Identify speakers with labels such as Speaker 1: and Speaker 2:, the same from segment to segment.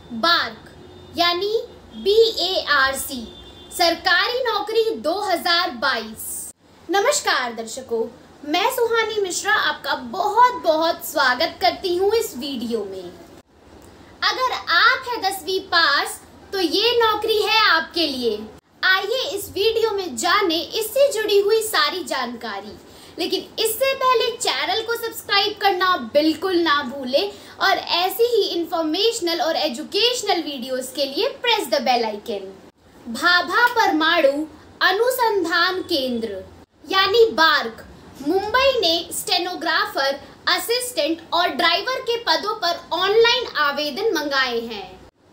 Speaker 1: Bark यानी BARC सरकारी नौकरी 2022। नमस्कार दर्शकों, मैं सुहानी मिश्रा आपका बहुत बहुत स्वागत करती हूँ इस वीडियो में। अगर आप है 10वीं पास तो ये नौकरी है आपके लिए। आइए इस वीडियो में जाने इससे जुड़ी हुई सारी जानकारी, लेकिन इससे पहले चैनल को सब्सक्राइब करना बिल्कुल ना भूलें और ऐसी ही इंफॉर्मेशनल और एजुकेशनल वीडियोस के लिए press the bell icon. Bhabha परमाणु अनुसंधान केंद्र यानी बार्क मुंबई ने स्टेनोग्राफर, असिस्टेंट और ड्राइवर के पदों पर ऑनलाइन आवेदन मंगाए हैं।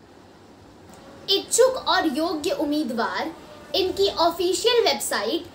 Speaker 1: इच्छुक और योग्य उम्मीदवार इनकी ऑफिशियल वेबसाइट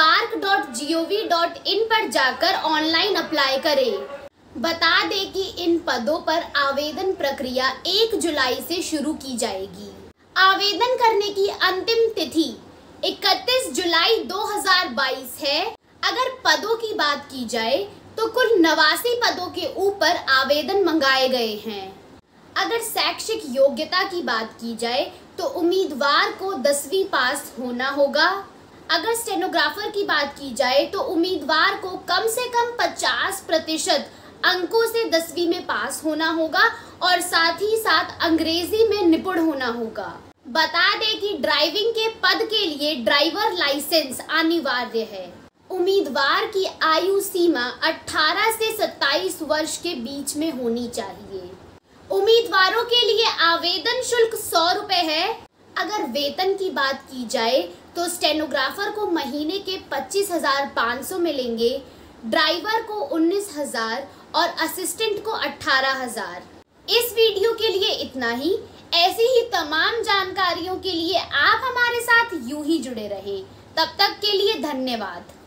Speaker 1: bark.gov.in पर जाकर ऑनलाइन अप्लाई करें। बता दें कि इन पदों पर आवेदन प्रक्रिया 1 जुलाई से शुरू की जाएगी। आवेदन करने की अंतिम तिथि 31 जुलाई 2022 है। अगर पदों की बात की जाए तो कुल 89 पदों के ऊपर आवेदन मंगाए गए हैं। अगर शैक्षिक योग्यता की बात की जाए तो उम्मीदवार को 10वीं पास होना होगा। अगर स्टेनोग्राफर की बात की जाए तो उम्मीदवार को कम से कम 50% अंकों से 10वीं में पास होना होगा और साथ ही साथ अंग्रेजी में निपुण होना होगा। बता दें कि ड्राइविंग के पद के लिए ड्राइवर लाइसेंस अनिवार्य है। उम्मीदवार की आयु सीमा 18 से 27 वर्ष के बीच में होनी चाहिए। उम्मीदवारों के लिए आवेदन शुल्क 100 रुपये है। अगर वेतन की बात की जाए तो स्टेनोग्राफर को महीने के 25,500 मिलेंगे, ड्राइवर को 19,000 और असिस्टेंट को 18,000। इस वीडियो के लिए इतना ही। ऐसी ही तमाम जानकारियों के लिए आप हमारे साथ यूं ही जुड़े रहें। तब तक के लिए धन्यवाद।